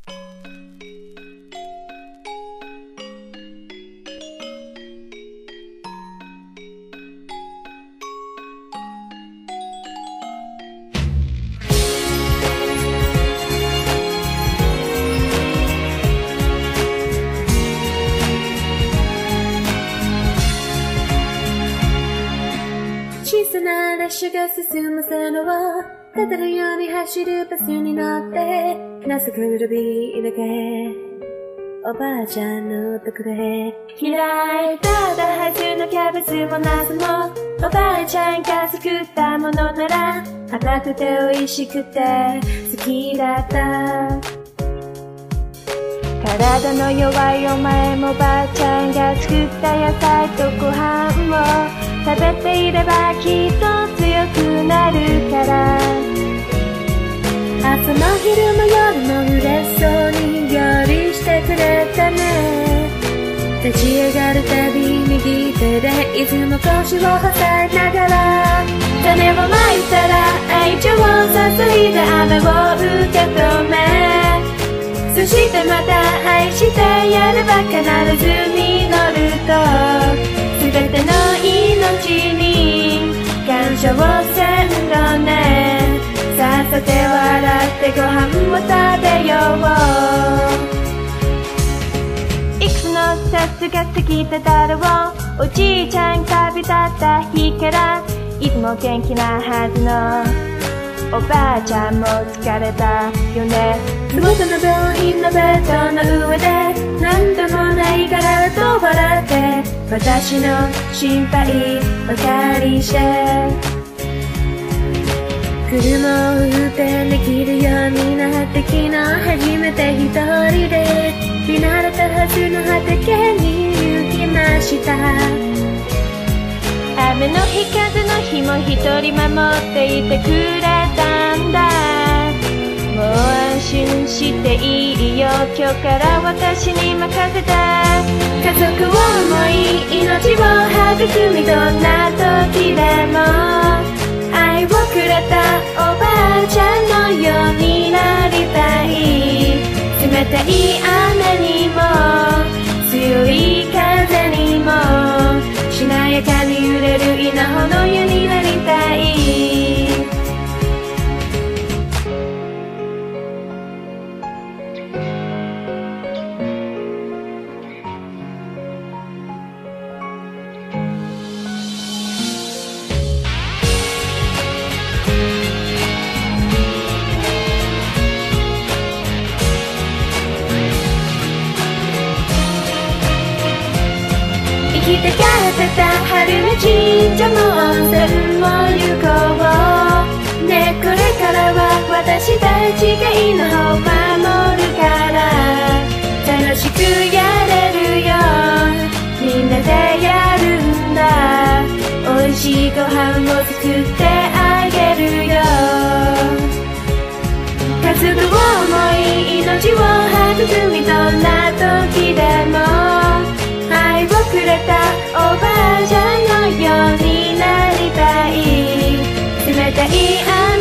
小さな列車が進む線路をたたるように走るバスに乗ってなすくるビーだけおばあちゃんのところへ開いたはずのキャベツもナスもおばあちゃんが作ったものなら甘くて美味しくて好きだった体の弱いお前もばあちゃんが作った野菜とご飯を食べていればきっと強くなるから朝も昼も夜も嬉しそうに料理してくれたね立ち上がるたび右手でいつも腰を押さえながら種をまいたら愛情を注いで雨を受け止めそしてまた愛してやれば必ず実ると全ての命に感謝をせんだねさっさて笑ってご飯を食べよういくつの節が過ぎただろうおじいちゃん旅立った日からいつも元気なはずのおばあちゃんも疲れたよね麓の病院のベッドの上で何度もないからと笑って私の心配ばかりして車を運転できるようになって昨日初めて一人で見慣れたはずの畑に行きました雨の日風の日も一人守っていてくれたんだもう安心していいよ今日から私に任せて家族を思い命を育みどんな時でも愛をくれたおばあちゃんのようになりたい冷たい雨にも強い風にもしなやかに揺れる稲穂の湯になりたい生きて帰ってた春の神社も温泉も行こうねこれからは私たちが稲穂を守るから楽しくやれるよみんなでやるんだ美味しいご飯を作ってあげるよ家族を思い命を育みどんな時でも愛をくれたおばあちゃんのようになりたい冷たい